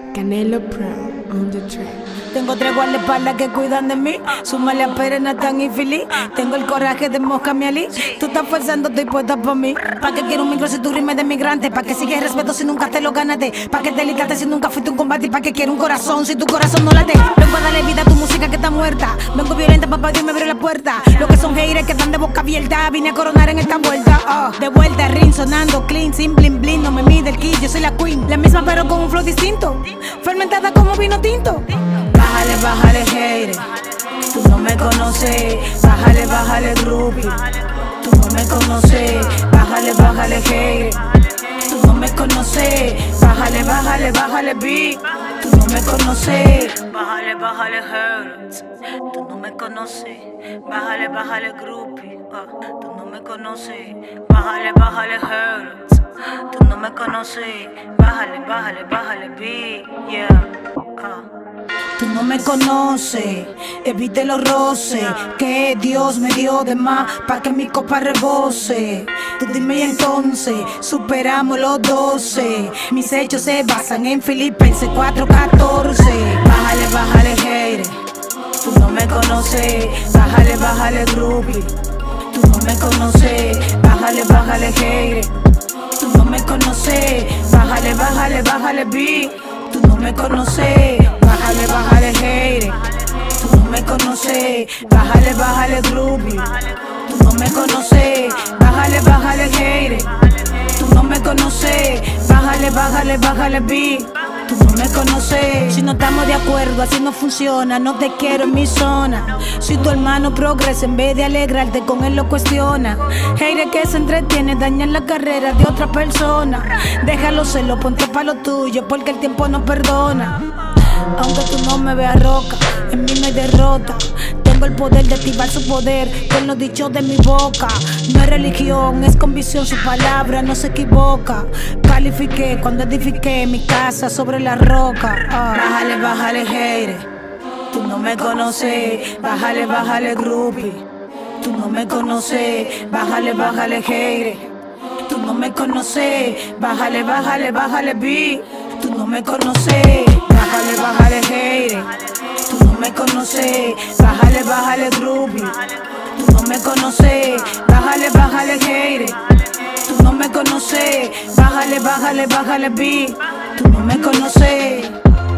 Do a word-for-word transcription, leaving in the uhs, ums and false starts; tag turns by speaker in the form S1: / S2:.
S1: Canelo Pro on the track.
S2: Tengo tres guardaespaldas que cuidan de mí. Súmale a Pérez, Natán y Fili. Tengo el coraje de Mosca Mialí. Tú estás forzando, estoy puesta por mí. ¿Pa' que quiero un micro si tú rimes de migrante? ¿Pa' que sigues respeto si nunca te lo ganaste? ¿Pa' que te ligaste si nunca fuiste un combate? ¿Y pa' que quiero un corazón si tu corazón no late? Vengo a darle vida a tu música que está muerta. Vengo violenta, papá Dios me abrió la puerta. Lo que son haters que están de boca abierta. Vine a coronar en esta vuelta. Oh, de vuelta, ring sonando clean, sin bling bling. No me mide el key, yo soy la queen. La misma pero con un flow distinto. Fermentada como vino tinto. Bájale, bájale, hater. Tú no me conoces. Bájale, bájale, groupie. Tú no me conoces. Bájale, bájale, hater. Tú no me conoces. Bájale, bájale, bájale, beat. Tú no me conoces. Bájale, bájale, hater. Tú no me conoces. Bájale, bájale, groupie. Uh, tú no me conoces. Bájale, bájale, hater. Tú no me conoces. Bájale, bájale, bájale, beat. Yeah. Uh. Tú no me conoces, evite los roces, que Dios me dio de más pa' que mi copa rebose. Tú dime y entonces, superamos los doce. Mis hechos se basan en Filipenses cuatro catorce. Bájale, bájale, hater. Tú no me conoces, bájale, bájale, groupie. Tú no me conoces, bájale, bájale, hater. Tú no me conoces, bájale, bájale, bájale, beat. Tú no me conoces, bájale, bájale, hater. Tú no me conoces, bájale, bájale, groupie. Tú no me conoces, bájale, bájale, hater. Tú no me conoces, bájale, bájale, bájale, beat. Tú no me conoces. Si no estamos de acuerdo, así no funciona. No te quiero en mi zona. Si tu hermano progresa, en vez de alegrarte, con él lo cuestiona. Hater que se entretiene, daña la carrera de otra persona. Déjalo serlo, ponte pa' lo tuyo, porque el tiempo no perdona. Aunque tú no me veas roca, en mí no hay derrota. Tengo el poder de activar su poder con los dichos de mi boca. No es religión, es convicción, su palabra no se equivoca. Califiqué cuando edifiqué mi casa sobre la roca. Oh. Bájale, bájale, hater. Tú no me conoces. Bájale, bájale, groupie. Tú no me conoces. Bájale, bájale, hater. Tú no me conoces. Bájale, bájale, bájale, beat. Tú no me conoces. Bájale, bájale, hater. Tú no me conoces. Bájale, bájale, groupie. Tú no me conoces. Bájale, bájale, hater. Tú no me conoces. Bájale, bájale, bájale, beat. Tú no me conoces.